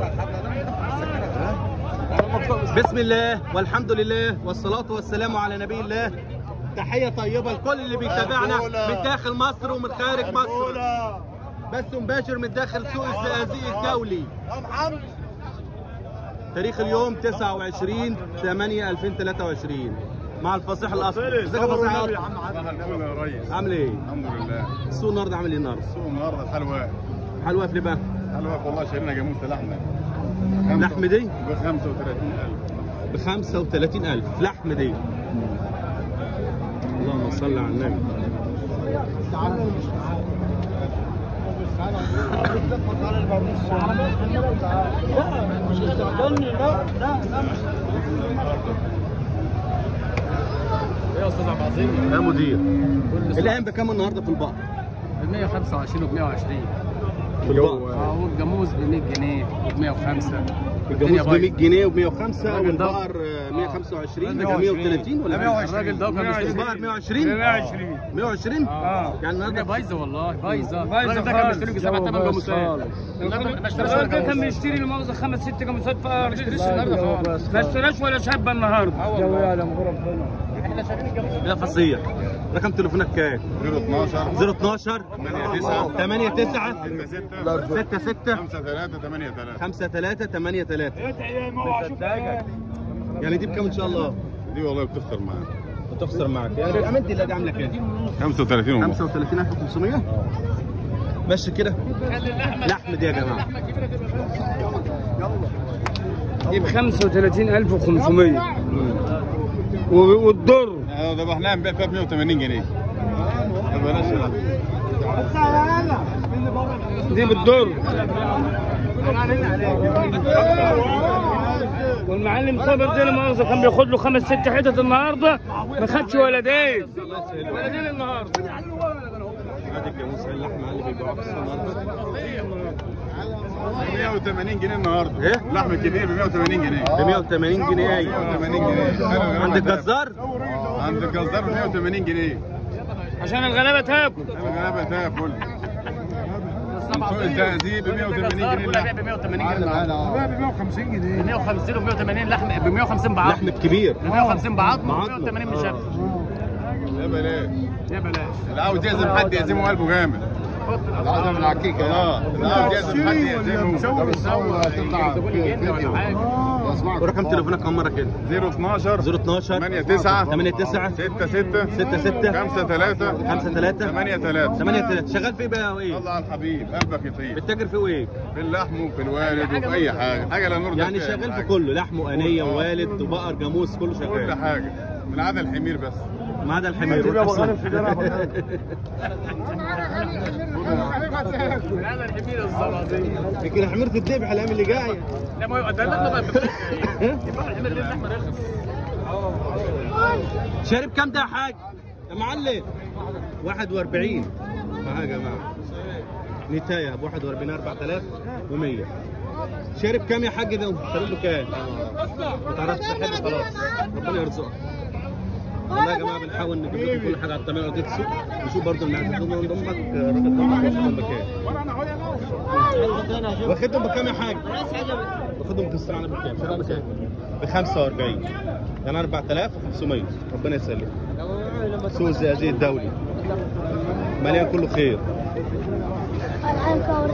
بسم الله والحمد لله والصلاة والسلام على نبي الله. تحية طيبة لكل اللي بيتابعنا من داخل مصر ومن خارج مصر. بث مباشر من داخل سوق الزقازيق الدولي. تاريخ اليوم 29/8/2023 مع الفصيح الأصفر. ازيك يا فصيح الأصفر؟ يا ريس. عامل ايه؟ الحمد لله. السوق النهارده عامل ايه النهارده؟ السوق النهارده حلوة. حلوة في ليه بقى؟ حلوة والله، شايلنا جاموسة لحمة. لحم دي؟ ب 35,000. ب 35,000 لحم دي. اللهم صل على النبي. يا استاذ عبد العظيم يا مدير، الأهم بكام النهارده في البقر؟ ب 125 و 120. بالبقر والجاموس ب 100 جنيه و 105. الجاموس ب 100 جنيه و 105 والبقر 125 ولا 130 ولا 120. الراجل ده كان بيشتري البقر 120 120 يعني النهارده بايظه والله، بايظه. الراجل ده كان بيشتري 7 8 جاموسات. الراجل كان بيشتري المؤاخذه 5 6 جاموسات ما اشتريش النهارده خالص، ما اشتراش ولا شابه النهارده. جو يعلم ربنا. احنا شايفين الجاموس يا فصيح. رقم تليفونك كام؟ 012 012 89 66 53 83. يعني دي بكام ان شاء الله؟ دي والله بتخسر معانا. بتخسر معاك يعني امانتي اللي دي عامله كام؟ 35 ونص. 35,500 ماشي كده. لحم دي يا جماعه دي ب 35,500 والضر ذبحناها امبارح فيها ب 180 جنيه. بلاش دي بالدور. والمعلم صابر ده المؤاخذة كان بياخد له 5 6 حتت النهارده، ما خدش ولدين النهارده. ادي الجاموس اللحمه اللي بيبيعوها في النهارده 180 جنيه النهارده. ايه؟ اللحم الكبير ب 180 جنيه. ب 180 جنيه. ايوه 180 جنيه. عند الجزار؟ عند الجزار ب 180 جنيه. عشان الغلابه تاكل. الغلابه تاكل. سوق الزقازيق ب 180 جنيه. ب 180 جنيه النهارده. ب 150 جنيه. ب 150 و 180 لحم، ب 150 بعض. اللحم الكبير ب 150 بعض و بعض. 180 مشفى. يا بلاش. يا بلاش. اللي عاوز يعزم حد يعزمه قلبه جامد. العزم العكيكه. اللي عاوز يعزم حد يعزمه. ورقم تليفونك كم مره كده؟ 012 012 89 89 66 66 53 53 83. 83 شغال في ايه بقى وايه؟ الله على الحبيب، قلبك يطيب. بتتاجر في ايه؟ في اللحم وفي الوالد وفي اي حاجه لا نرضى يعني شغال في كله، لحم وانيه ووالد وبقر جاموس كله كل شغال. حاجه من عدا الحمير بس. ما عدا الحمير. هذا الحمير الزرازي. لكن الحمير تتذبح الايام اللي جايه. لا ما يبقى ده اللحمه بقى ببلاش. يبقى الحمير ده اللحمه رخص. شارب كام ده يا حاج؟ يا معلم 41 يا جماعه. نتايه ب 41 4100. شارب كام يا حاج ده؟ شارب له كام؟ ما تعرفش تحب خلاص. ربنا يرزقك. والله يا جماعه بنحاول نجيب لكم كل حاجه على الطبيعه ودي السوق. نشوف برضه المعزه ضمك راجل ضمك واخدهم بكام؟ واخدهم بكام يا حاج؟ واخدهم بالسعر بكام؟ شغال بكام؟ ب 45 يعني 4500. ربنا يسلمك. سوق الزقازيق الدولي مليان كله خير.